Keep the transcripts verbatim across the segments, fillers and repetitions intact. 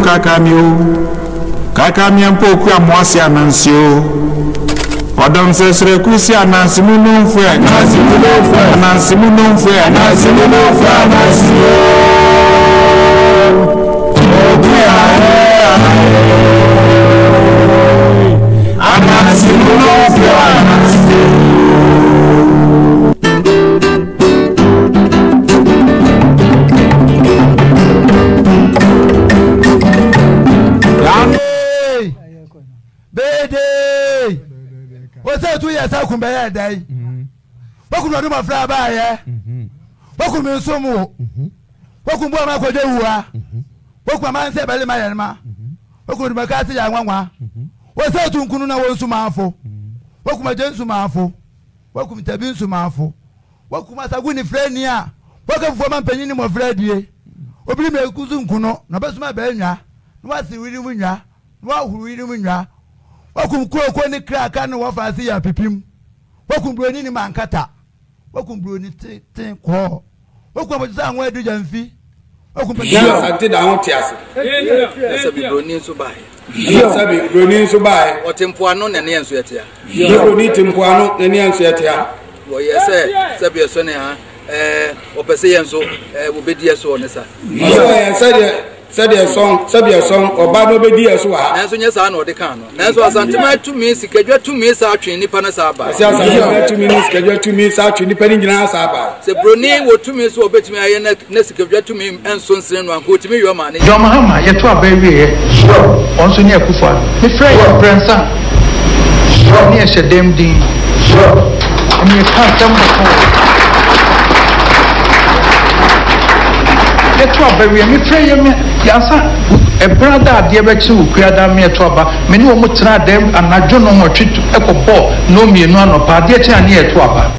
kakamio kakamia mpo kwa mwasi anansio odom sesre kusi anansimu no mfu anansimu no mfu anansimu no mfu anansimu no mfu anansio obuya anansimu no mfu anansio Bede. What's that two years? I come by a day. What could I do my fly by? What could me so more? What could my go do? What could my man say by my elma? What could my cat say? I want. What's that to Kununa was to Marfo? What could my gents to Marfo? What could me tabin to Marfo? What could my Saguni friend near? What could for my penny more Freddy? Obi me kuzun kuno, na best my benya. No see really win ya. No who really win ya. Wakum kro ko ni kra ka no wafase ya pipim wakum broni ni mankata wakum broni tin tin ko wakum abojisa anwa edu jamfi wakum pa ya sante da ho tiase ese bi broni nso bae ya sabi broni nso bae otempo ano ne ne enso yetia ya broni tempo ano ne ne enso yetia wo yese se bi eso ne ha eh opese yenso eh wo bedi eso ne sa so ya sade said a song, said a song, or Bano Bedi as well. As soon as I know the can. That's what Santa two minutes, schedule two minutes out in Nipana Saba. Two minutes, schedule two minutes out in Nipana Saba. The Bruni will two minutes will bet me I next schedule to me and soon send one go to me your money. John Mahama, yet to a baby. Sure. Also near Kufa. The friend of Prancer. Sure. Near Shadem Dean. Sure. And you can't tell me. To a baby, me pray me. Yes, a brother, dear Bexu, Creada me to a many will try them and I don't know what treat to echo ball. No me none of our dear near to a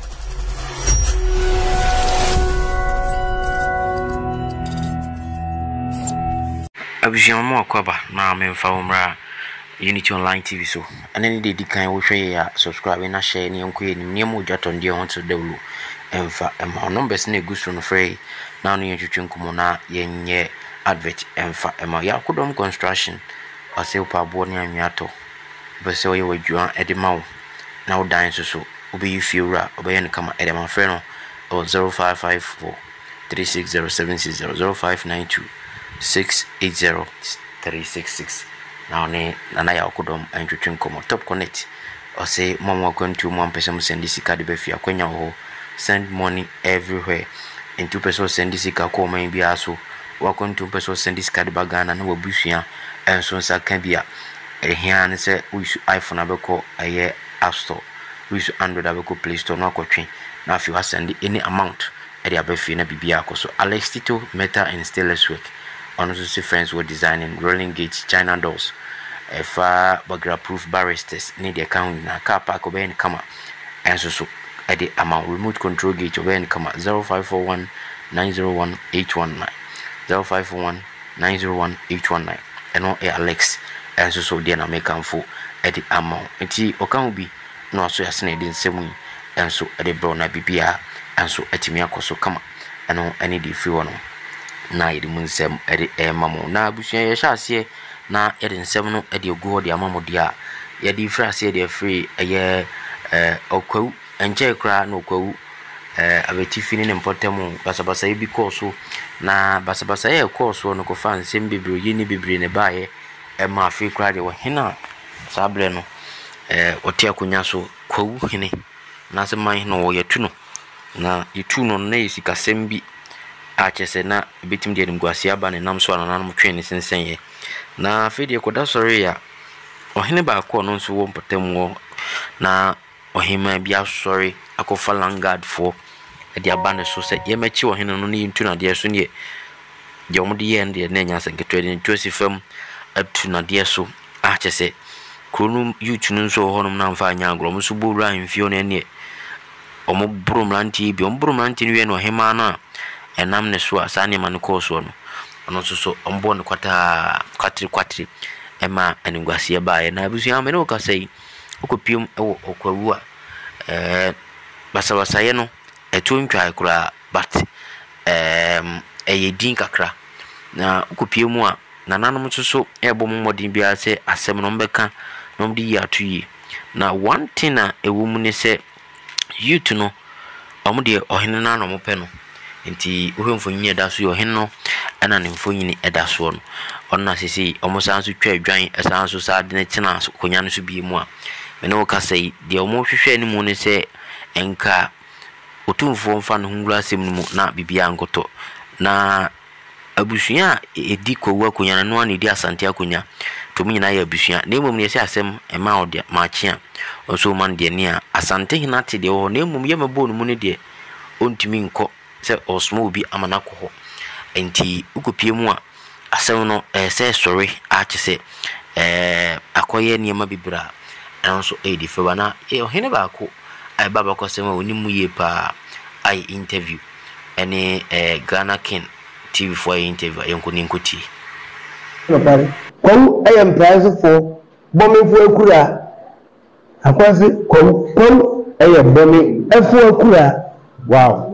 Abusian mo kwaba na me mfa umra Unity Online T V so and any day kan wo hwe ya subscribe na share ne enko ye ni mo dwaton de ho to dawlu emfa emma numbers na egusu no free na no yetwetwe nkomo na yenye advert emfa emma ya kodom construction ase upa abo ne anwato bese wo ye wadua ede mawo na wo dan so so obi fiura obeyen kama ede ma free no zero five five four three six zero seven six zero zero five nine two six eight zero three six six. Now, na ya kodom antwetwe nkomo top connect or say mama going to one person send this card be fia kwenya ho send money everywhere and two person send this card ko man bia so wa going to person send this card ba Ghana na wabusua enso nsa kan bia ehia ne se we iPhone abeko aye App Store we Android abeko Play Store no akotwe na afi wa send any amount e dia be fia na bibia akoso Alex Tito Meta and Stainless Work on also friends were designing rolling gates China doors if uh bagra proof barristers need the account na car park oben kama and so so at the amount remote control gate oben kama zero five four one nine zero one eight one nine zero five four one nine zero one eight one nine and on Alex and so so there na make am for at the amount enti okan bi no so yasene din semu and so at the bro na bibia and so atimi akoso kama and on any di free one na yedi munsem ede e mamo na abusuan ye hyase na yedi nsem no ede ogu de amamo dia yedi frase de free eye eh okwawu enche kra na okwawu eh abetifi ne mpotemu basabasa ye bi koso na basabasa ye koso no ko fan sem bibiro ye ni bibire ne bae e ma afi kra de wo hena sabre no eh oti akonya so kwawu hene na se man no wo yetu no na yetu no na yesika sem bi achese na bitim de ngwase aba ne nam so ananam twen ne sensen ye na afede koda sori ya ohene ba ko no nso wo mpatam wo na ohema bia sori akofa langard for e dia bane so se ye mechi ohene no ne ntu na de so ne je omde ye nde na nya sanketo de Joseph up to na de so achese kronum yutu no nso honum na mfa anya agro mo so bowura mfio ne ne omo bromlanti bi omo bromlanti ne we no ohema na enam ne so asane man ko so no ono so so ombo ne kwata kwatri kwatri ema aningwase ba ye na abusu me no ka sei okopiem ewo okwawu a eh basabasa ye no etu ntwa kura but em eye din kakra na okopiem a na nanom nso so ebo mmodin bia se asem no mbeka no mdi ya tuyi na one thing na ewu mu ne se youth no omo de ohene na no mo pe no nti ohemfo nyi eda so ohene no ana ne mfo nyi eda so no onna sisi omo san so twa adwan esan so sa de ne kina konya no so bi mu a me no ka sei de omo hwehwe ni mu ne se enka otumfo mfa no ngula asem mu na bibia nkoto na abusua edi kowa konya no ani di asante akonya to mu nyina ya abusua na emom ne se asem ema ode maachia onso man de ne a asante hinate de o na emom ye mabo no mu ne de ontimi nko se osmo bi amana ko ho enti ukopie mu a asem no eh se sorry a che eh akoye niema bibra enso e di fe bana e ohene ba ko ai baba ko se ma onimu ye pa ai interview ene eh Ghana King T V for interview yenko ninkoti no pare kom I am prize for bombing for akura akwase kom kom I am bombing for akura wow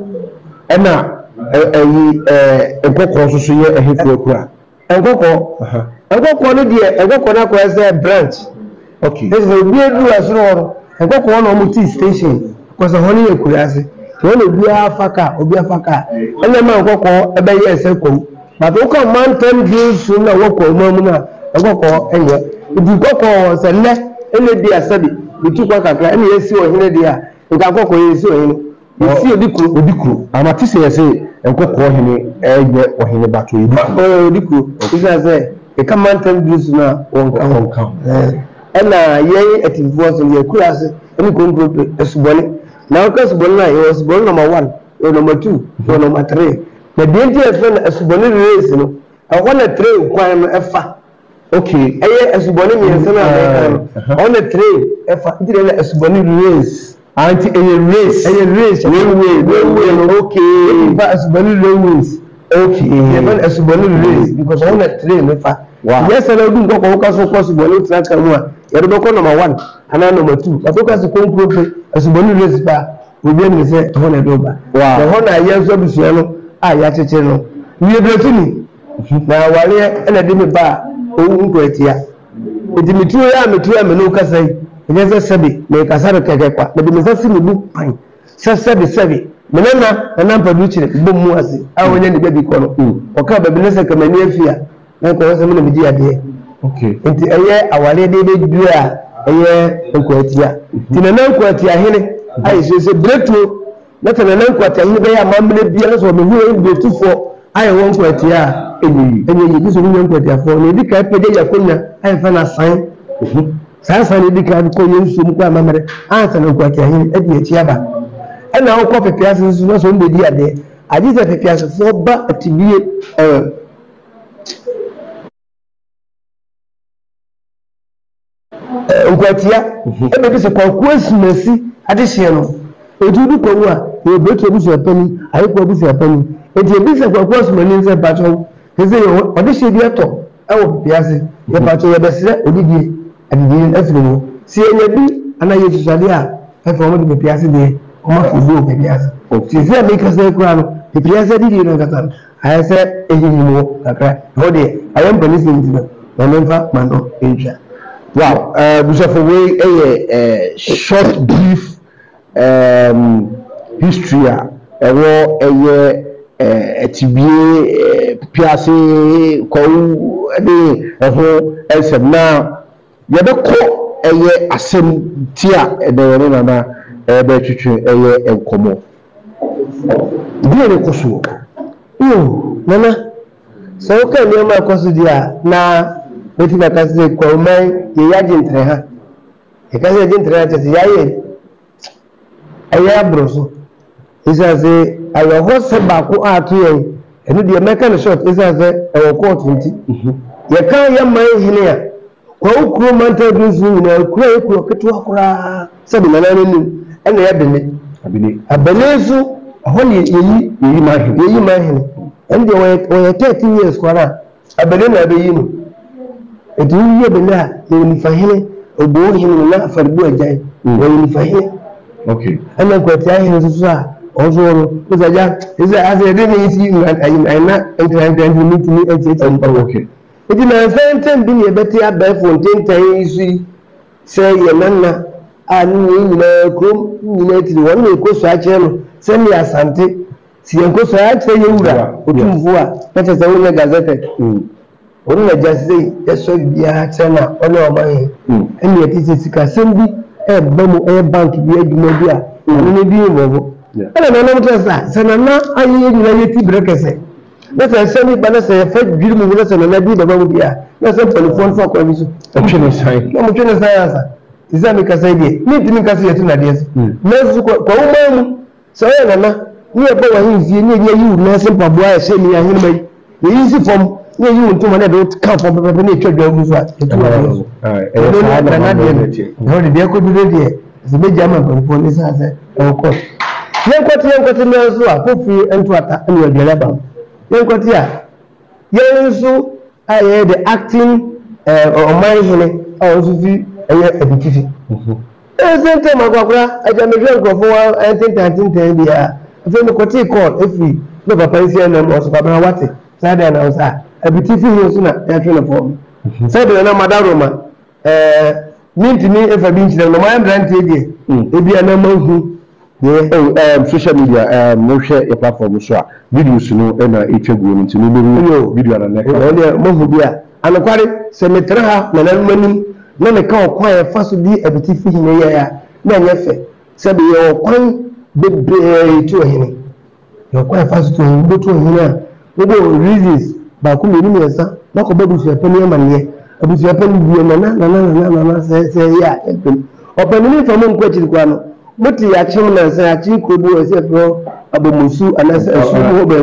ena eyi eh enkoko so so ye ehefu akura enkoko enkoko no de enkoko na ko say branch okay this will be do as no enkoko no mo tea station because honey akura ase so no bi afaka obi afaka ena ma enkoko ebe ye ese kom but o kan mountain views na woko mamu na enkoko enye di enkoko se le ene di asabi bitu kwa kakra ene yesi ohene dia enkoko yesi ohene isi odikuru odikuru amatise yesi enkoko ohene eye ohene bato odikuru oh odikuru isa se e kan mountain views na wonka wonka ena ye ativo so ye kurase ene kontrol esubone na o kasubone na ye esubone number one or number two or number three na denti efan esubone race no awona three kwan efa okay eye esubone mi ense na america on the three efa dire na esubone race anti eye race eye race railway railway okay ba esubone railways okay even esubone race because on the three efa yes na du ngoko ko kaso ko esubone track mu a yero beko number one ana number two but ko kaso ko pro esubone race ba obi ni se to na do ba wa ho na ye so bisuya no a ya cheche no wie bretini na wale ena de me ba owu nkwetia edimitu ya metu ya me no kasai nyeze sebi me kasara keke kwa me de me sasi me bu pan sebi sebi me na na na padu chire bo mu ase a wonya ne bebi ko no o ka ba bi ne se kamani afia na ko se me na bidi ade okay enti eye awale de de du a eye nkwetia ti na na nkwetia hene ai se se breakthrough na tana nan kwata yi ga ya mamle biya na so me hu en betu fo ai won kwata ya enyi enyi bi so hu kwata fo ne dika pede ya kunna ai fa na san san san dika ko yin su mu kwa mamre an san kwata yi e bi echi aba ana ho ko pepe asin su na so mbe di ade aji se pepe asin fo ba atibie eh nkwatia e be bi se kwa kwasumasi ade hye no ojudu ko wa e be to bi so pani ayi ko bi so pani e je bi se ko ko so mani se ba cho e se yo ode hye bi ato e wo piase ye ba cho ye be se odidi adidi afiri no si enye bi ana ye susade a e fo mo bi piase de o ma fu do be piase o si se me ka se ko ano e piase didi no kata ayi se e yi mo kakra o de ayam police ni no o memfa mando enja wow uh busafo we eh short brief um history a ewo eye etibie piase ko ade eho esem na ye be ko eye asem tia ede woni na na ebe twetwe eye enkomo die ne koso yo nana so ka ni ma koso dia na beti na kasi ko mai ye ya jintre ha e kasi jintre ha tsi yaye aya broso isa se ayo ho se ba ko atu ye enu de meka no short isa se e wo court nti ye kan ya mai hine ya ko ukuru manta duzu na kura e kuro ketu akura se bi na na ni ena ya bene abine abelezu ho ni yi yi ma hine yi ma hine ende wo wo thirteen years kwara abele na be yi no edu ye bela ye ni fahine obo hine na farbu ajai wo ni fahine okay ana ko ta hine su sa ozo ko za ja isa ase de ni si na ai na enter enter ni ni ni ete ete okay edi na nsɛntɛn bi ne bɛte abɛɛfo ntɛntɛn yi so yi sɛ yɛ nana a ne nyinaa kurom nyinaa tiri wɔn na ɛkɔ so akyerɛ no sɛ ne asante si yɛn kɔ so akyerɛ yɛ wura otumfo a na kyerɛ sɛ wɔnyɛ gazette wɔn na gya sɛ yɛsɔ biara kyerɛ na ɔne ɔman yɛ ɛne yɛte sɛ sikasɛm bi ɛɛba mu ɛyɛ bank bi adwuma bi a ɔno ne bi mmɔbɔ ɛna nanam kyerɛ sɛ sɛ nana ayɛ yɛ nyinaa yɛti berɛ kɛsɛ na sɛ ɛsɛ ne ba na sɛ yɛfa dwiri mu na sɛ nana bi bɛba mu bi a na sɛ mpanifoɔ no fa akɔa bi so ɔtwe ne san na ɔmotwe ne san asa isa mi kasa deɛ ne ntimi nkasa yɛto nadeɛ so nanso kɔwoma mu sɛ ɔyɛ nana ne yɛbɔ w'ahemfie ne yɛyi wo nase mpaboa a ɛhyɛ ne ahenema yi yɛyi si fam ne yɛyi wo ntoma na ɛde ka fam pɛpɛpɛ ne ɛtwa dwa gu so a ɛtu nadeɛ so nana deɛ no ɛhɔ de deɛ kɔduru deɛ sɛ bɛgya ama mpanifoɔ ne saa sɛ ɛwɔkɔ yɛnkɔte yɛnkɔte no nso a kɔfie ntoata ne aduane aba mu yɛnkɔte a yɛn nso a yɛyɛ the acting ɔman hene a ɔno nso fi ɛyɛ abitifi ɛsɛ ntɛm akwakora agya mehwɛ nkurɔfoɔ ɛntentantenten biara afei no kɔtee kɔɔl ɛfiri ne papa nsi ɛnam ɔsopabra wate saa de anam saa abitifi hi nso na yɛatwe no fɔm sɛ de nana madaroma mentumi ɛfa bi nkyerɛ no mayɛ mmeranteɛ deɛ ebia na mahu social media mohwɛ yɛ platform so a videos no ɛna ɛtwa guo no nti no video ananɛka mahu bi a anokware sɛ metena ha na nanom anim na me ka okwan ya fa so bi abiti fi hine ya ya na nya fe se be ye okwan bebre to hine ye okwan fa so to hine be to hine a we go reasons ba ku me ni yesa na ko babu su epe ni amane abu su epe ni bi na na na na na na se se ya epe opani ni fa mo nko chiri kwa no muti ya chim na se ya chi ko bu se fro abomusu anase asu ho be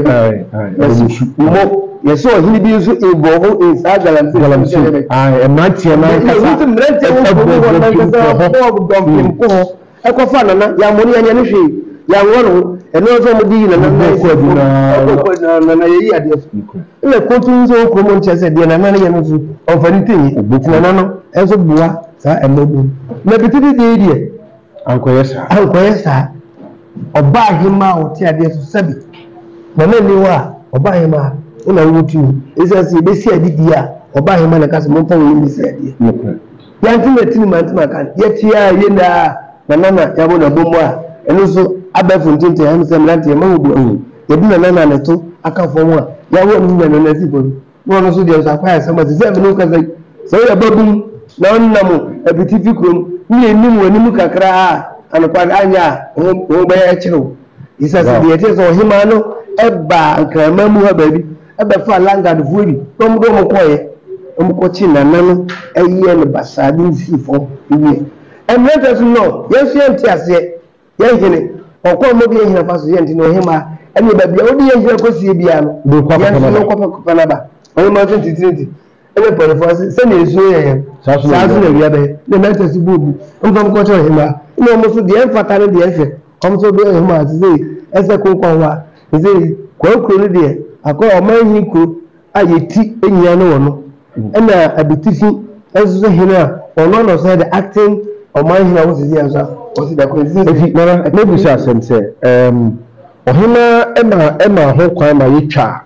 asu mo yes so hini bi nso evolve in sa galanti galanti ah e matie na kasa mrente wo ko wo na kasa ko dom ko e ko fa na ya mo ni anya ne hwe ya wono e no so mo di na na ko aduna ko na na yi ade e ko tun so ko mo nche se de na na ya no so o fa ni tin oboku na no e so bua sa e mo bu na bitidi de de anko yesa anko yesa oba hima o ti ade so sabi na na ni wa oba hima una wutu isasi besi adidi a oba hima na kasa mo fa wo ni se ade yanti metini mantima kan yetia yenda na nana yabo na bomo a eno so abafu ntinte han se mlante ma obu yebi na nana ne to aka fo mo a yawo ni na na si bobi no no so de so akwa se ma se se me no kasa se ya babum na onnamo abitifi krom ni enim wani mu kakra a anokwa anya o be ya chiro isasi de yete so hima no eba nkrama mu ha baby ebe fa langa de fuori to mo do mo koye mo ko chi na nano eye ne basade nsi fo ewie emrete so no yesu enti ase ye hene okọ mo bi hene fa so ye enti no hema ene ba bia odi ye hene ko sie bia no yesu no ko fa na ba o ma twenty twenty ene pere fo se se na esu ye sa so na bia be ne mete si bubu nfam ko cho hema no mo so de enfata ne de efe kom so be hema se ese ko ko wa se ko ko ne de akọ ọman hi ko ayeti enyia no wono ena abitifi ezo hene a ono no say the acting ọman hi na wo sisi ansa wo si da ko sisi efi na na bi sha sem se em ohina ema ema ho kwan ma yetwa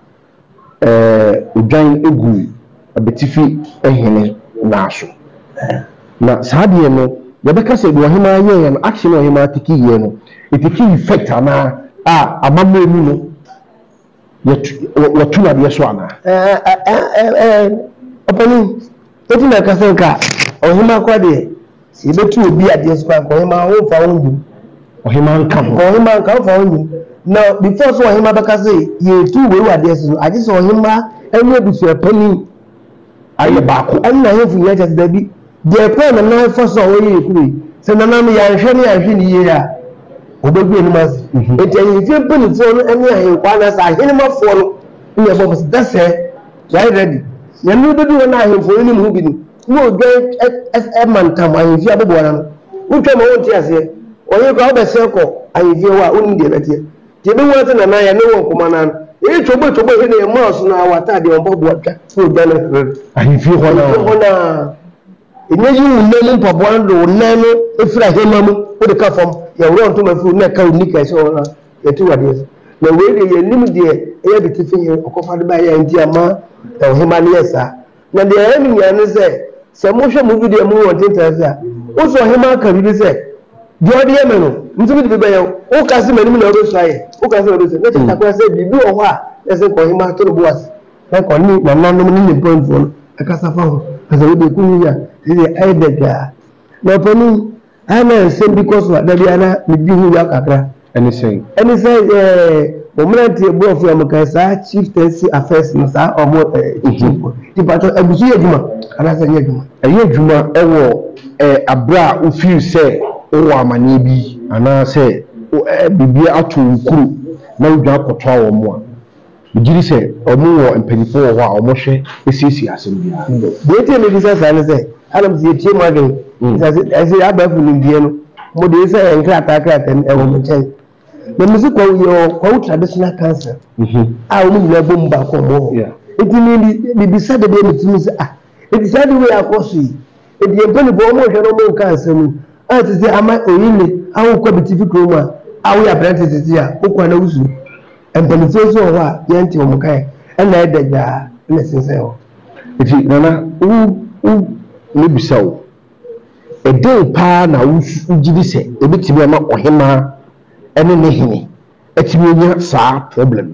eh odwan egu abitifi ehene na so na saade no ye beka se do ohina ye no action ohina tiki ye no etiki effect ana a amamma emu no watu na biye so ana eh eh eh opani eti na kasenka ohima kwa de si betu obi ade so kwa ohima wo fa wonju ohima nka ohima nka fa wonju na before so ohima baka say ye tu we wa de so aje so ohima enu ebusu opani aye baako anna yefu ye just dabi de pe na na for so wo ye kuri se na na ya hwe ne ya hwe ni ye ya obegwe ni mas eti ayi fi peni fo no eni ayi kwa na sa hene ma fo no ni ebo bas da se ya ready ya nu do do na ayi fo ni mu bi ni wo ge e man tam ayi fi abobo na no utwa ma won ti ase oyi ko ba se ko ayi fi wa oni de betie ti bi won na na ya ne won kuma na e chobo chobo he ne ma so na wata de on bobo atwa so ga na ayi fi ho na ho na enyeji mu ne mpaboa ndo na no efira hema mu wo de ka fam ya wuro nto mafu na ka unika so na yetu wade na we de ye nim de e ya bitifi okofa de ba ya ndi ama e hema ne yesa na de enu nya ne se se mo hwe mo video mu won tinta a wo so hema ka bi se de odi e me no ntumi de be ye wo ka se mani mu na ro so aye wo ka se ro so na tinta kwa se bi bi o ho a ese ko hema to bo as na ko ni na nanom ni ni point fo akasa fa ho asa wo de ku ya de ai de ga na pani ana se because wa da bi ana mi bi hu ya kakra anything anything eh omunanti ebuofu amuka sa chieftaincy affairs no sa omo chief ti pato abusu yeduma ana sa yeduma eye djuma ewo eh abra o feel say o amane bi ana say bibia ato nkuru na udwa akotwa wo mo a giri say omo wo empanifo wo a omo hwe esisi asem bia de tie me bisa sa ne say alam si tie mo agen say abafu ni die no mo de say enkra atakra ten ewo mo chen the music kwa yo kwa traditional cancer mhm ah o mu na bom ba ko mo yeah it mean the beside the day me say ah it is the way akosi it dey boni bo mo hwe no mo cancer ni ah ti say ama oyini awu ko bitifi kroma awu ya brand ti ya o kwa na usu empani so so wa ye nti o mo kai na edaja na sense o iti nana u u ne bisawo ede pa na usu gidi se ebitimi ama ohema ene ne hini etimi nya sa problem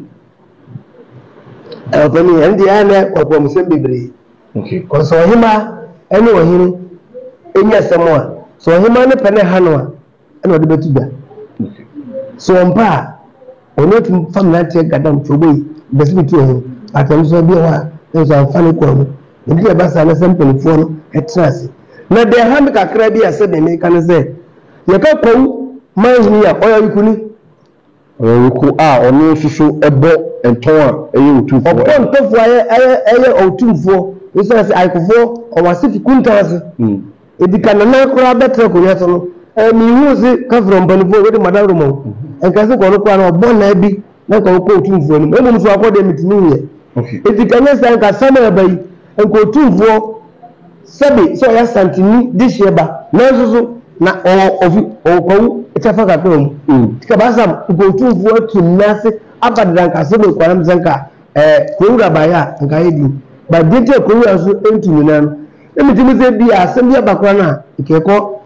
eh pani andi ana kwa kwa musembe bre okay ko so hima ene wo hini enya semwa so hima ne pene hanwa ene ode betuga okay so mpa onotu family tie gadam choboyi besibitu ho atam so bi wa so afane kwa mu ndi e basa na sample fo no etrase na de ha me kakra bi ase de me kan se ye ka kwa manzi ya oya yikuni oya yiku a ono susu ebo enton a eye otufo obo ntofo aye aye aye otufo eso se aikofo o wasifi kuntawase mm edika na na kura betre ko yeso no e mi huzi ka from banifo we de madaro mo en ka se ko no kwa na obo na bi na ka ko otufo ni mo so akode mitini ye okay edika na san ka sama bayi en ko otufo sabi so ya santini disheba na susu na o ofi o ko etafa ka to mu tika basam ko tufu atu nase abadan ka sebe ko ram zanka eh ko ura baya nka yedi ba dete ko ura so entu minan emi timi se bi asem ya bakwa na ikeko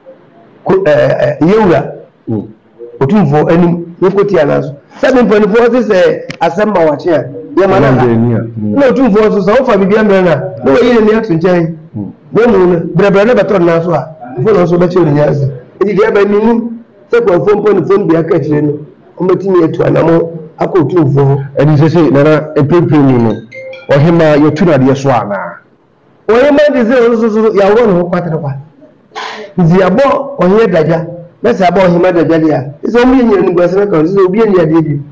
eh yewura o tufu eni yekoti anaso sabe mpani fo se asem ma wache ya mana na o tufu so so fa bibia mbrana no yele ni atu nchen mo mu brebre na beton na so a fo so be che nyaze edi dia ba ninu se ko fo mponi fo bi aka chire no o metini etu anamo akotu fo edi se se na epepe ni no o hema yo tuna de so ana o hema de se so so ya wo no kwatre kwa nzi abo o ye daja na se abo o hema daja dia so mi nyi ni gwase na ka so obi ni ade bi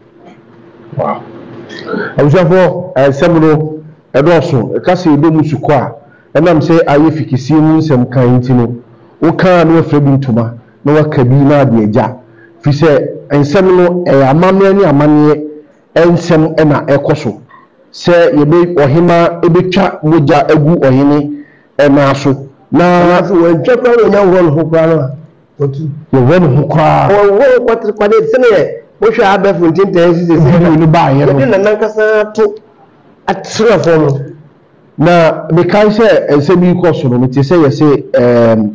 wow awusafo semro edoso e ka se edo musuko a enam se aye fikisi mu nsem kan ntino wo kan no afra bi ntoma na waka bi na de agya fi se ensem no e amamne ni amane ensem e na ekoso se yebe ohima ebetwa moja agu ohene e na so na so we twakwa we nya wo ho kwa no otu ye wo ho kwa o wo kwatre kwa de se ne wo hwa abefu ntinta esi se se ni ba ye no de nan kasa to atra fo no na me kai se ensem bi ko so no te se ye se em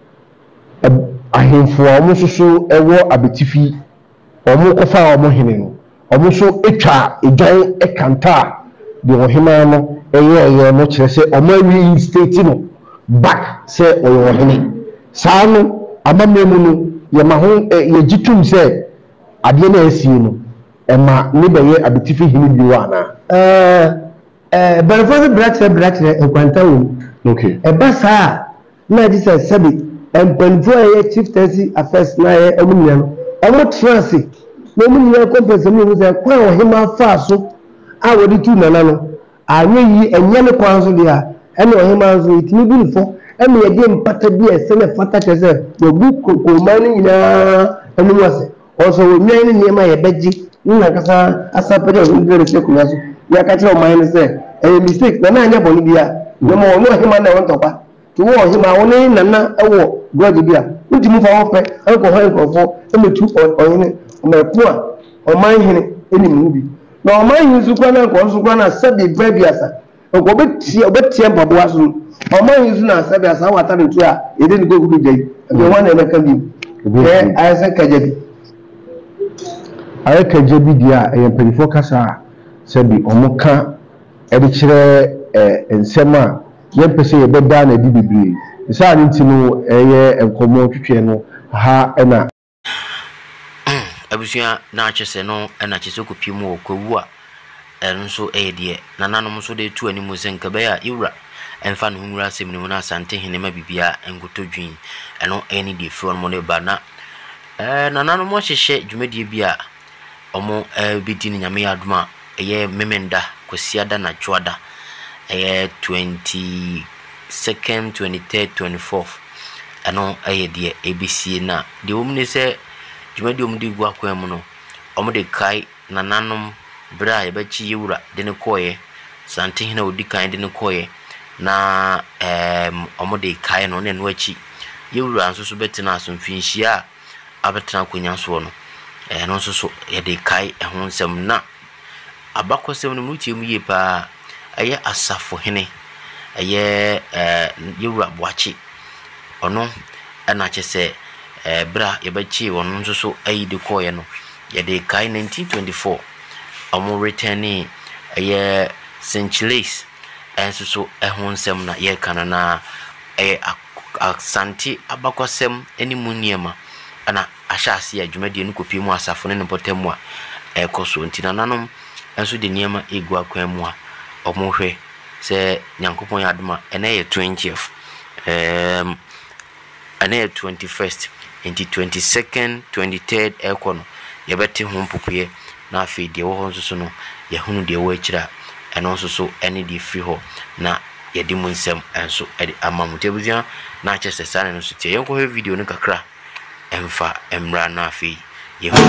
ahemfo omo soso ewo abetifi omo kofa omo hene no omo so etwa edan ekanta de ohema no eye eye no kire se omo wi state no back se oyo hene saa no amamemu no ye ma ho ye gitum se ade na asie no e ma ne beye abetifi hene bi wa na eh eh benefit brachere brachere enkwanta wo okay e ba saa na Jesus sabi empanfo ye chieftaincy affairs na ye emunya no omo trance na emunya conference mu mu se kwa ohima fa so a wodi tu nana no anye yi enye ne kwan so dia ene ohima so itini bi nfo ene ye de mpata bi ese ne fata kese yo bu ko mani nyina enu wase oso wo nyan ne niema ye beji nna kasa asapede o ndere se kunya so ya ka tro man se e mistake na na anya boni bia no mo no ohima na won topa to wo ohima woni nana ewo God bia ntimi fa wo pe enko ho enko fo emetu oyene omepo a oman hene enim bi na oman yin su kwa na enko su kwa na sabi baby asa obetie obetie mpaboa so ọmọ yin su na sabe asa wata ne to a yede ni gogu dai be wan na ka bi eh ayasa kajabi ayaka kajabi dia e mpelifo kasa sabi ọmọ ka e de kire eh ensem a ye pese ye beda na di bibiri isa ni ntino eye enkomo twetwe no ha na abusua na achese no na achese ko pimu okwu a enso e de nananom so de tu animu senka be ya iwra enfa no nwura asem ne na asante hene ma bibia enkotodwin eno eni de fro no ne ba na eh nananom mo hyehye dwumadie bia omo eh bidi ni nyame aduma eye memenda kwasiada na chwada eye twenty-second twenty-third twenty-fourth eno eye de abc na de omne se dwumadie omde gu akwan mu no omde kai nananom bra ebe chi yura de ne koye sante hina odi kan de ne koye na em omode kai no ne no achi yura nso so betina so mfinhia abetina konya so no eh no nso so ye de kai ehun nsem na abakosem no mutie mu ye pa eye asafo hene eye eh yura boachi ono na chese eh bra ebe chi wono nso so ayi de koye no ye de kai nineteen twenty-four omo returning eh Saint Louis enso so ehun nsem na ye kana na eh asanti abakosem enimu niema ana ahyase adwumadie no kopi mu asafo ne potem a ekoso ntina nanom enso de niema egu akwan mu a omo hwe se nyankopon yadoma ene ye twentieth em ene ye twenty-first into twenty-second twenty-third ekono ye beti ho mpupuye na afi de wo honso so no ye hunu de wo akira eno nso so ene de free ho na ye di munsem enso e de amamutebuzia na achese sana no so tie yenko he video no kakra emfa emra na afi ye ho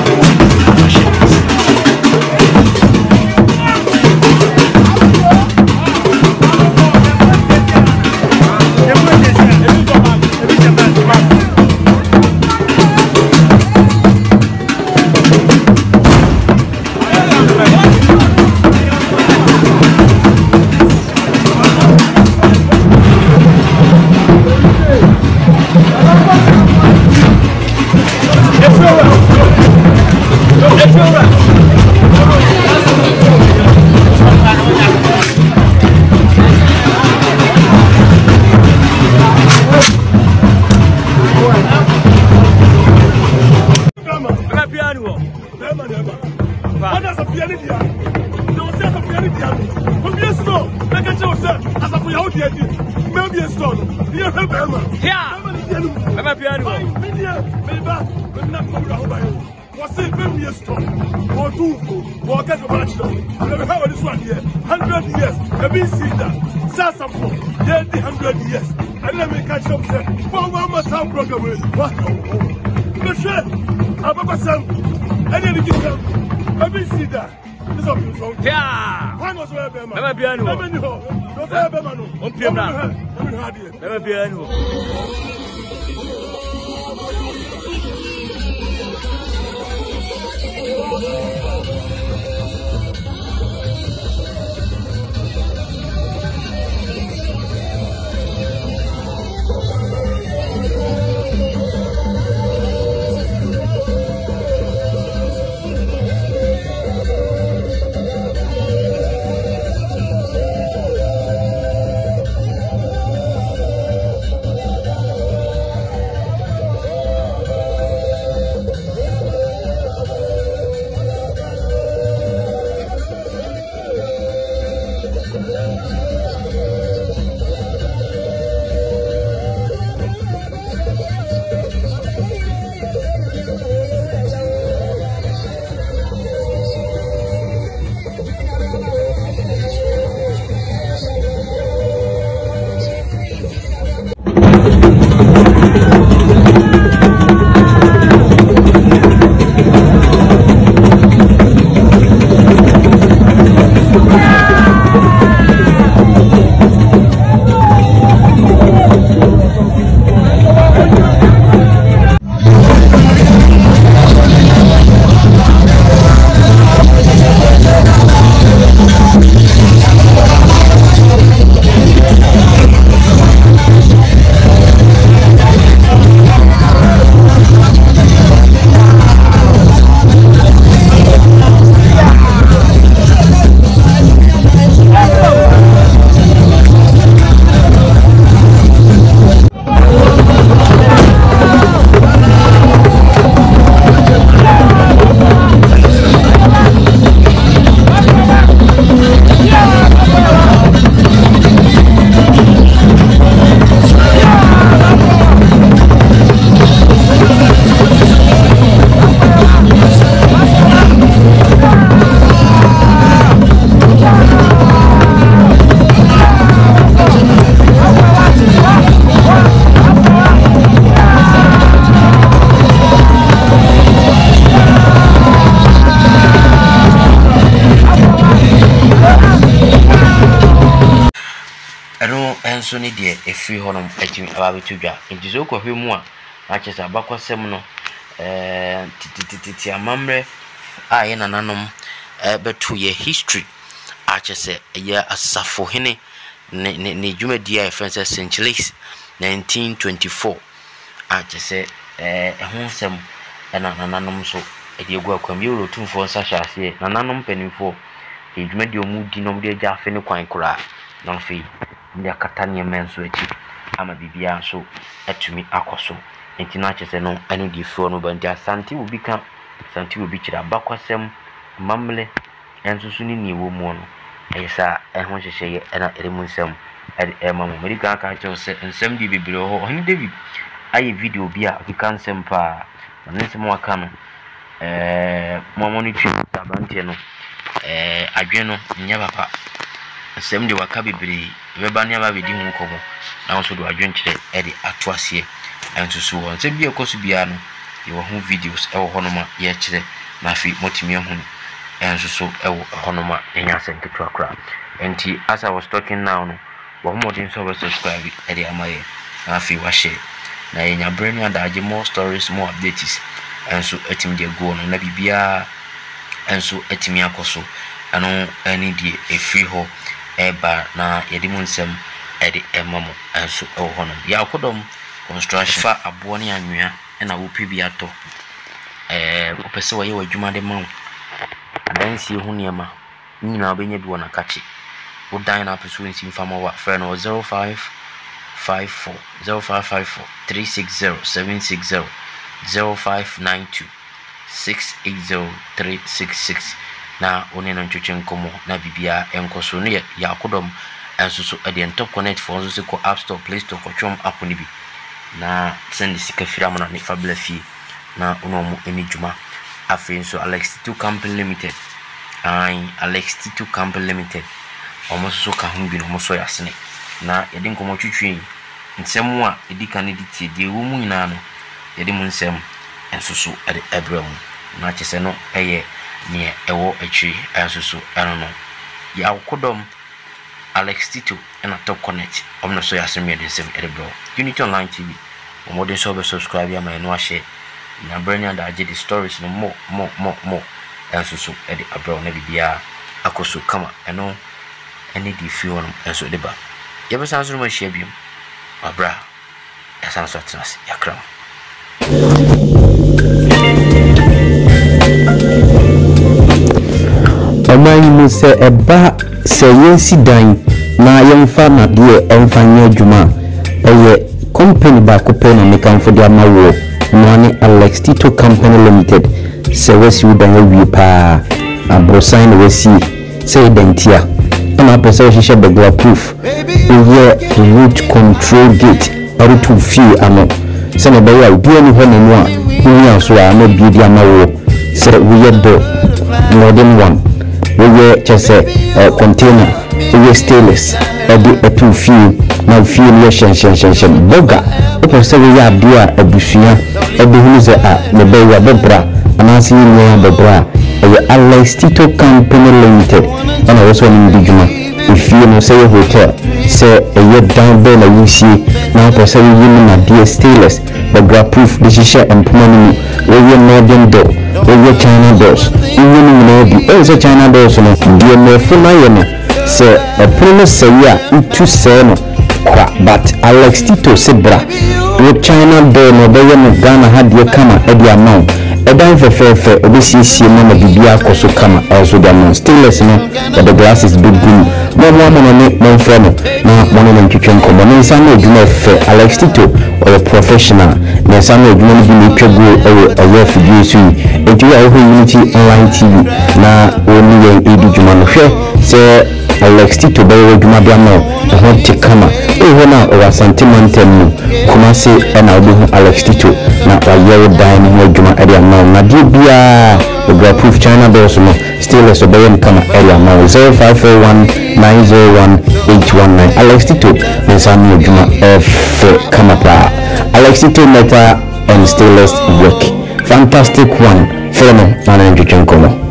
so ne de e free honom atimi aba betudwa nti so ko hwemu a na chesa bakwasem no eh titititi amamre a ye nananom eh betu ye history a chese ye asafo hene ne ne dwumadi a friends Saint Louis nineteen twenty-four a chese eh ho sem na nananom so e de egu akwam ye rotumfo nsa hwase nananom penimfo e dwumadi omu di nom de agya afe ne kwan kura na fe ndi akata ne menso achi ama bibia so atumi akoso enti na chese no anu di fo no banti asante obi ka santi obi kira bakwasem mamle enso so ni niwo mu no esa ehon hyehye ye na eremu nsem e mamu medical ka che se nsem di bibire ho oni David ayi video bi a bi kan nsem pa na nsem waka no eh momo ni twi abante no eh adwe no nya papa nsem di waka bibire beba ne aba bedi hu komo na so do adwe nkyere e di atoasie enso so won se bi ekosu bia no ye wo hu videos e wo honoma ye kyere na fi motimi hu enso so e wo honoma enya senketwa kra enti as I was talking now no wo modin so be subscribe e di amaye na fi wa share na enya brand new adaje more stories more updates enso etim de go no na bibia enso etimi akoso ano ani di e free ho eba na yedi munsem edi emamo enso e wo honom ya akodom construction fa abo ne anwea na wo pe bia to eh opese wo ye wadwuma de ma adansi hu niema nyina obenye bi wona kachi wo dan na peso nsi mfama wa friend no zero five five four zero five five four three six zero seven six zero zero five nine two six eight zero three six six na one no ntwetwe nkomo na bibia enkoso no ya yakodom enso so ade top connect for so se ko App Store Play Store ko twom app ni bi na send sika fira mo na ne fabula fi na ono mo eni djuma afi so Alex two Company Limited ai Alex two Company Limited omo so ka hu bi no mo so yasene na yedi nkomo twetwe nsem a edi kan edi tie de wo mu nyina no yedi mu nsem enso so ade ebram na chese no eye ne ewo atwi enso so eno no ya akodom Alex Tito and a top connect. I'm not so asking me the same bro. Unity Online T V. I'm more than so subscribe ya my no share. Na brand and I did the stories no more more more more. And so so edit a bro never be a akoso kama. I know any the few on and so the bar. You ever sounds my share him. My bra. That sounds what us. Ya crown. Oman mu se eba se yensi dan na yemfa na de emfa nya adwuma eye company ba ko pe na mekan fo de amawo no ne Alex Tito Company Limited se wasi udan wi pa abrosan na wasi se dentia na pesa shisha begla proof oye root control gate or to fee amo se na be ya bi ani ho na no a ni aso a na bi de amawo se we do more than one we chese container we stainless edi etu feel na feel we shen shen shen shen boga o pese we ya bia abusua ebi hunu ze a ne be ya bebra anasi ni ya bebra e Alex Tito Company Limited ana also ni dijuma feel no say hotel say e down there na yusi na pese we yin na dia stainless boga proof de shisha empomani we we modern door we China doors even no be also China doors no die me funa ye no se a promise say ya to say no kwa but Alex Tito sebra we China door no be ye no Ghana had ye kama e dia amount e dan fe fe fe obisi sie no na bibia akoso kama also the amount stainless no but the glass is big blue no more no no no fe no na mo no ntwetwe nkombo no nsa no dwuma fe Alex Tito or a professional na nsa no dwuma no bi ni twego e e fidie su enti wa ho Unity Online T V na oni ye edi dwuma no hwe se Alex Tito be we dwuma bia no ho te kama e ho na o wasante mantem no kuma se e na obi ho Alex Tito na wa ye dan no dwuma area no na di bia the graph proof China doors no still so be kama area no zero five four one nine zero one eight one nine Alex Tito na sanu dwuma f kama pa Alex Tito metal and stainless work fantastic one. Follow me, Nana Njuchenkomo.